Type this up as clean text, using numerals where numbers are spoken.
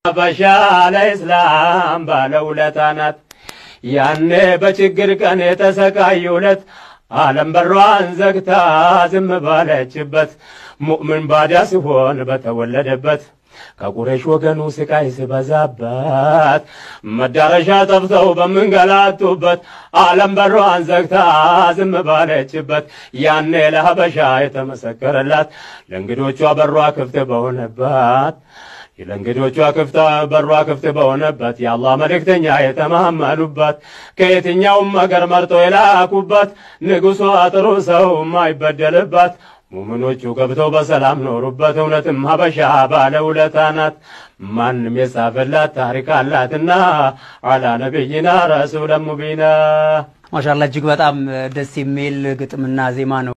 ሀበሻ ለእስላም ባለውለታ ናት ያኔ በችግር ቀን የተሰቃዩለት ዓለም በሯን ዘግታ ዝም ባለችበት ሙእምን ባዳ ሲሆን በተወለደበት ከቁረይሽ ወገኑ ስቃይ ሲበዛበት መዳረሻ ጠፍተው በመንገላቱበት ዓለም በሯን ዘግታ ዝም ባለችበት ያኔ ለሀበሻ የተመሰከረላት ለእንግዶቿ በሯ ክፍት በሆነበት ለእንግዶቿ በሯ ክፍት በሆነበት የአላህ መልእክተኛ የተማመኑበት ከየትኛውም ሀገር መርጦ የላኩበት ንጉሷ ጥሩ ሰው ማይበደልበት ሙእሚኖቹ ገብተው በሰላም ኖሩበት እውነትም ሀበሻ ባለውለታ ናት ማንም የጻፈላት ታሪክ አላትና አላ ነብይና ረሱል ሙቢና ማሻአላህ እጅግ በጣም ደስ የሚል ግጥምና ዜማ ነው